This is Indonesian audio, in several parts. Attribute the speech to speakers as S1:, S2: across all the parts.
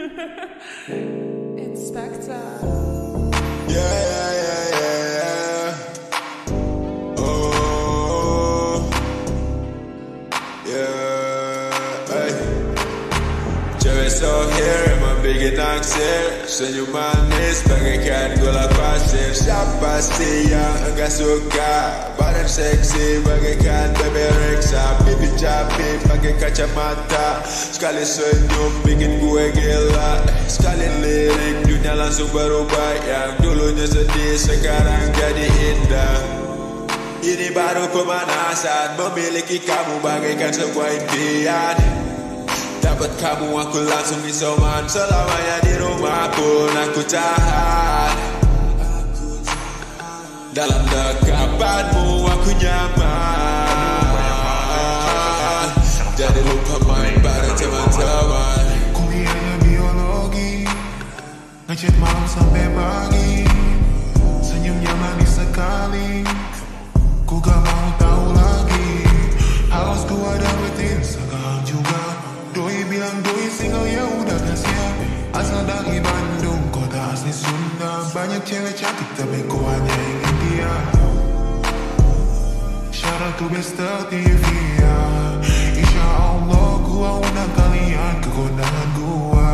S1: It's Spectre.
S2: Yeah. Oh, yeah. Ay. Cewek sohir emang bikin naksir, senyum manis bagaikan gula pasir. Siapa sih yang enggak suka? Badan seksi bagaikan bebek reksa, pipi capi pakai kacamata. Sekali senyum bikin gue gila, sekali lirik dunia langsung berubah. Yang dulunya sedih sekarang jadi indah. Ini baru pemanasan, memiliki kamu bagaikan sebuah impian. Dapat kamu aku langsung isoman, selamanya di rumah pun aku tahan. Dalam dekapanmu aku nyaman, jadi lupa main bareng teman-teman.
S3: Kuliahnya biologi, ngechat malam sampai pagi. Senyumnya manis sekali, ku gak mau tahu lagi. Harus gua dapetin sekarang juga. Doi bilang doi single ya udah gak siap. Asal dari Bandung, kota asli Sunda. Banyak cewek cantik tapi ku hanya ingin dia. Shout out to Mr. TV ya. Insya Allah gua undang kalian ke kondangan gua.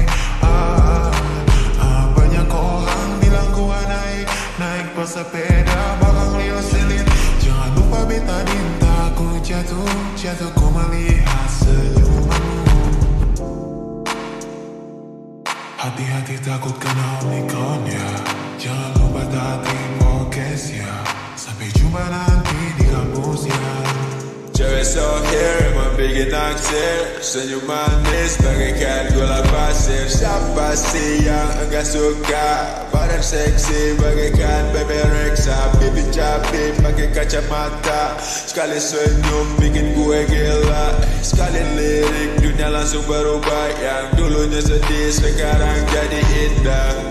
S3: Banyak orang bilang gua naik pesepeda bakal lihat-lihat. Jangan lupa betadin, takut jatuh ku melihat senyumanmu. Hati-hati takut kena omikron ya. Jangan lupa taati prokes ya. Sampai jumpa nanti di kampus ya.
S2: Cewek sohir emang bikin naksir, senyum manis bagaikan gula pasir. Siapa sih yang enggak suka? Badan seksi bagaikan bebek reksa, pipi capi pakai kacamata. Sekali senyum bikin gue gila, sekali lirik dunia langsung berubah. Yang dulunya sedih sekarang jadi indah.